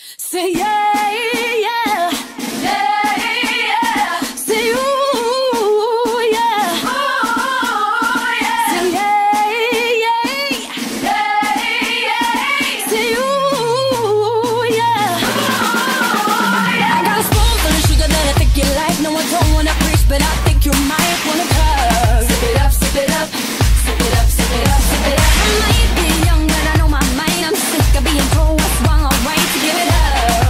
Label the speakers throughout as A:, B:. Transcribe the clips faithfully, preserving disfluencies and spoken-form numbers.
A: Say yeah, yeah, yeah, yeah. Say ooh, yeah, ooh, yeah. Say yeah, yeah, yeah, yeah. Say ooh, yeah, ooh, yeah. I got a spoon full of sugar that I think you like. No, I don't wanna preach, but I think you might wanna curve. Sip it up, sip it up, sip it up, sip it up, sip it up. I might be young, but I know my mind. I'm sick of being told what's wrong or right. To give it up.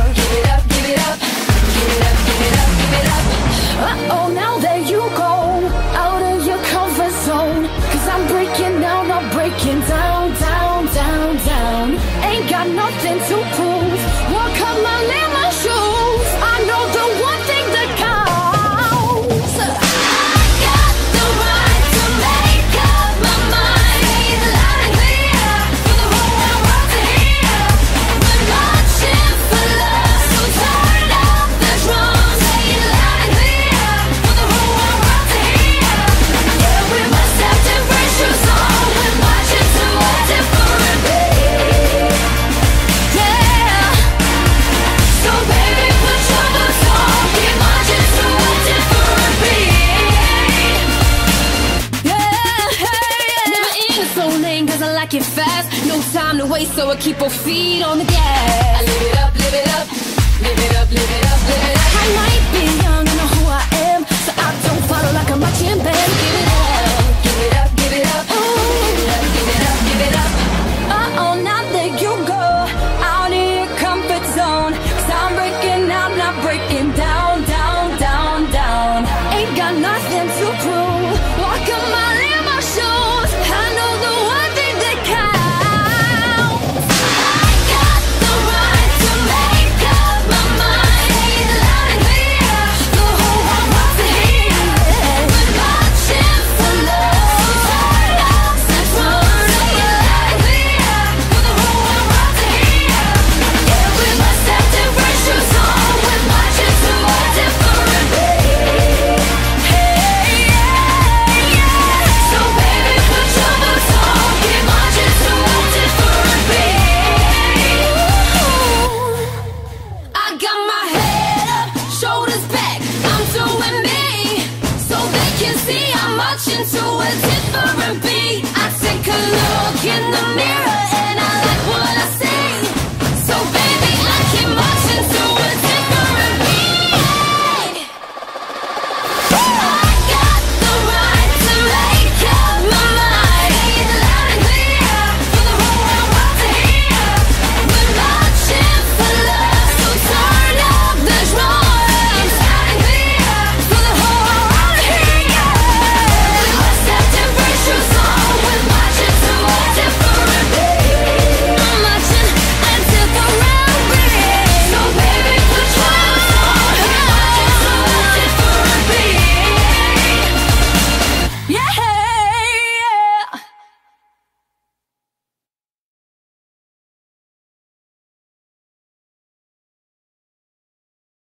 A: Uh-oh, now there you go, out of your comfort zone. Cause I'm breaking down, I'm breaking down, down, down, down. Ain't got nothing to prove. Walk up my in my shoes. I know the one thing that counts. I got the right to make up my mind. Loud and clear, for the whole world to hear. We're marching for love, so turn up the drums. Say it loud and clear. It fast, no time to waste, so I keep both feet on the gas. I live it up, live it up, live it up, live it up, live it up. I might be young, I know who I am, so I don't follow like a marching band. Give it up.